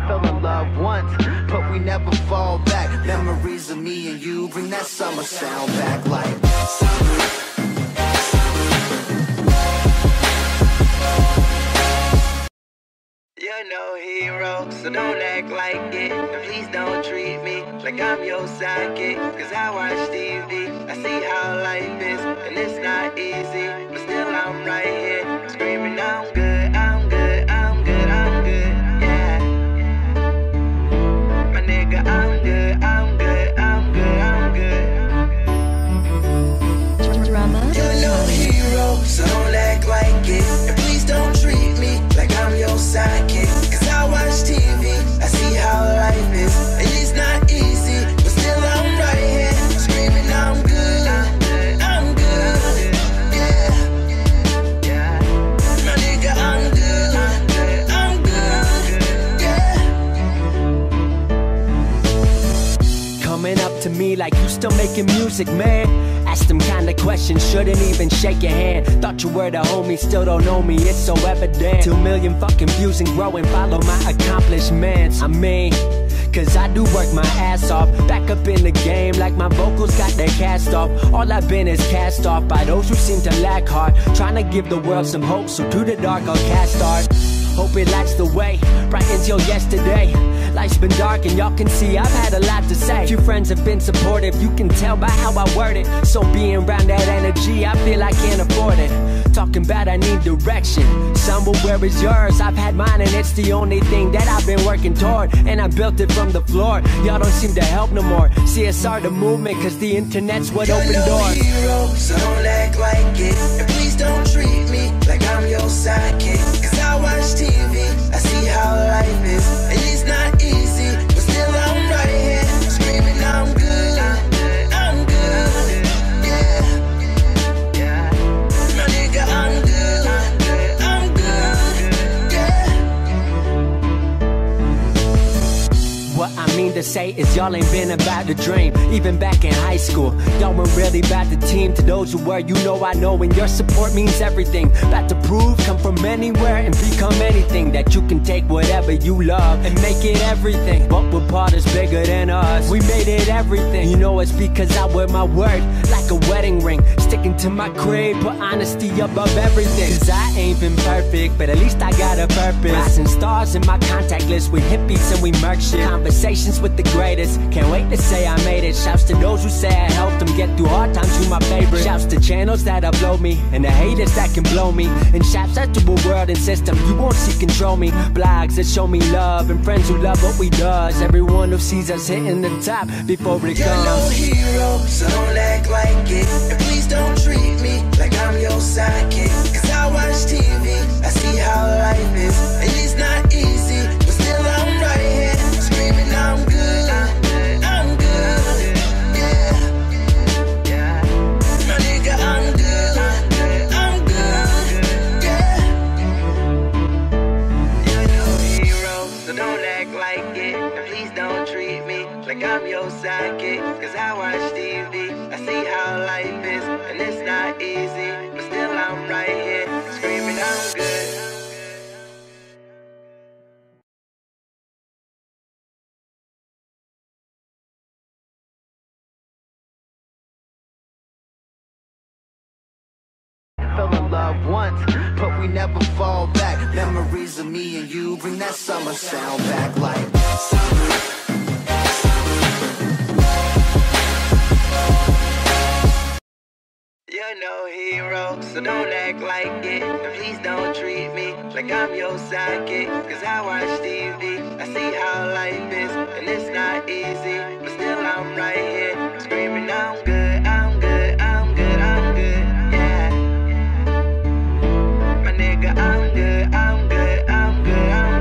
Fell in love once, but we never fall back. Memories of me and you bring that summer sound back like summer. You're no hero, so don't act like it. And please don't treat me like I'm your sidekick. Cause I watch TV, I see how life is, and it's not easy, but still I'm right here, screaming I'm good, I'm good, I'm good, I'm good, yeah. My nigga, I'm good, I'm good, I'm good, I'm good. Drama. You're no hero, so don't act like it. And please don't treat me like I'm your sidekick. Cause I watch TV, I see how life is, and it's not easy, but still I'm right here, screaming I'm good, I'm good, yeah. My nigga, I'm good, I'm good, yeah. Coming up to me like you still making music, man. Ask them kind of questions, shouldn't even shake your hand. Thought you were the homie, still don't know me, it's so evident. 2 million fucking views and growing, follow my accomplishments. I mean, cause I do work my ass off, back up in the game like my vocals got their cast off. All I've been is cast off by those who seem to lack heart, trying to give the world some hope, so to the dark I'll cast art. Hope it lights the way, bright until yesterday. Life's been dark and y'all can see I've had a lot to say. Few friends have been supportive, you can tell by how I word it. So being around that energy, I feel I can't afford it. Talking about I need direction, some will where is yours? I've had mine and it's the only thing that I've been working toward, and I built it from the floor, y'all don't seem to help no more. CSR the movement, cause the internet's what opened doors. You're no hero, so don't act like it. And please don't treat me like I'm your sidekick. Cause I watch TV, I see how life is, and it's not easy, but still I'm right here, screaming I'm good, I'm good, yeah. My nigga, I'm good, I'm good, yeah. What I mean to say is y'all ain't been about the dream. Even back in high school, y'all weren't really about the team. To those who were, you know I know, and your support means everything. About to prove, come from anywhere and become anything. That you can take whatever you love and make it everything. But we're part is bigger than us, we made it everything. You know it's because I wear my word like a wedding ring, sticking to my creed, put honesty above everything. Cause I ain't been perfect, but at least I got a purpose. Rising stars in my contact list with hippies and we murk shit. Conversations with the greatest, can't wait to say I made it. Shouts to those who say I helped them get through hard times, you my favorite. Shouts to channels that upload me, and the haters that can blow me. And shouts out to a world and system, you won't see control me. Blogs that show me love, and friends who love what we does. Everyone who sees us hitting the top before it You're comes. no hero, so don't act like it. And please don't treat me like I'm your sidekick. Cause I watch TV, I see how life is, and it's not easy, but still I'm right here, screaming I'm good, I'm good, yeah. My nigga, I'm good, I'm good, yeah. You're no hero, so don't act like it. And please don't treat me like I'm your sidekick. Cause I watch TV, I see how life is, and it's not easy, but still I'm right here, screaming I'm good. Fell in love once, but we never fall back. Memories of me and you bring that summer sound back like summer. You're no hero, so don't act like it. And please don't treat me like I'm your sidekick. Cause I watch TV, I see how life is, and it's not easy, but still I'm right here, screaming I'm good, I'm good, I'm good, I'm good, yeah. My nigga, I'm good, I'm good, I'm good, I'm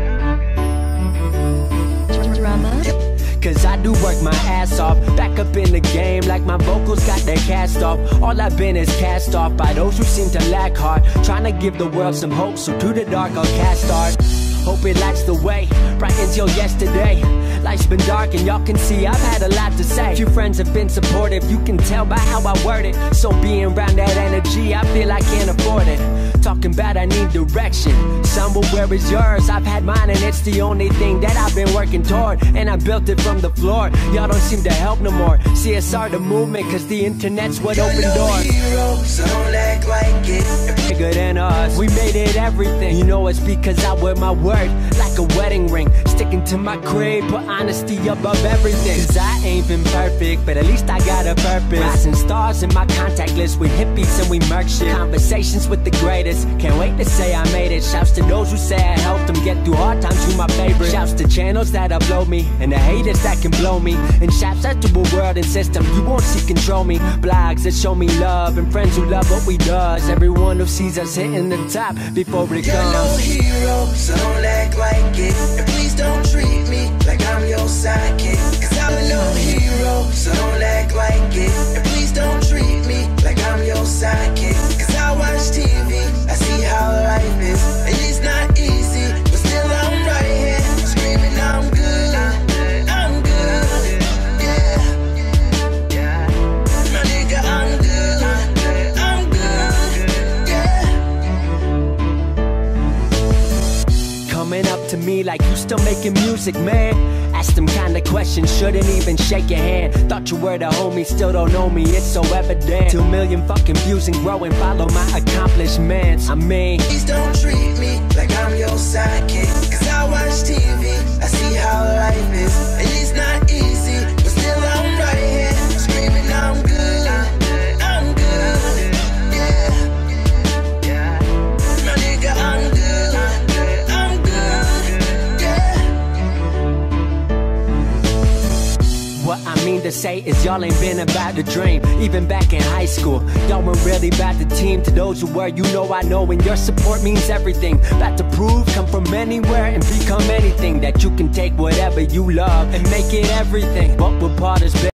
good. Drama. Cause I do work my ass off, back up in the game like my vocals got their cast off. All I've been is cast off by those who seem to lack heart, trying to give the world some hope, so to the dark I'll cast art. Hope it lights the way, bright seconds, yo, yesterday. Life's been dark and y'all can see I've had a lot to say. Few friends have been supportive, you can tell by how I word it. So being around that energy, I feel I can't afford it. Talking about I need direction, somewhere where is yours? I've had mine and it's the only thing that I've been working toward. And I built it from the floor, y'all don't seem to help no more. CSR the movement, cause the internet's what opened doors. Heroes, so don't act like it. Bigger than us, we made it everything. You know it's because I wear my word like a wedding ring. Sticking to my creed, put honesty above everything. Cause I ain't been perfect, but at least I got a purpose. Rising stars in my contact list with hippies and we murk shit. Conversations with the greatest, can't wait to say I made it. Shouts to those who say I helped them get through hard times, you my favorite. Shouts to channels that upload me, and the haters that can blow me. And shouts out to a world and system, you won't see control me. Blogs that show me love, and friends who love what we does. Everyone who sees us hitting the top before it You're comes. no hero, so don't act like it. And please don't treat me like I'm your sidekick. Cause I'm no hero, so don't act like it. And please don't treat me like I'm your sidekick. Cause I watch TV, I see how life is. And it's not easy, but still I'm right here, screaming I'm good, I'm good, yeah. My nigga, I'm good, I'm good, yeah. Coming up to me like you still making music, man. Ask them kind of questions, shouldn't even shake your hand. Thought you were the homie, still don't know me, it's so evident. 2 million fucking views and growing, follow my accomplishments. I mean, please don't treat me like I'm your sidekick. Cause I watch TV, I see how life is. And it's not easy, but still I'm right here, screaming I'm good, I'm good, yeah. My nigga, I'm good, I'm good, yeah. what I mean to say is y'all ain't been about the dream. Even back in high school, y'all weren't really about the team. To those who were, you know I know, and your support means everything. About to prove, come from anywhere and become anything. That you can take whatever you love and make it everything. What would part us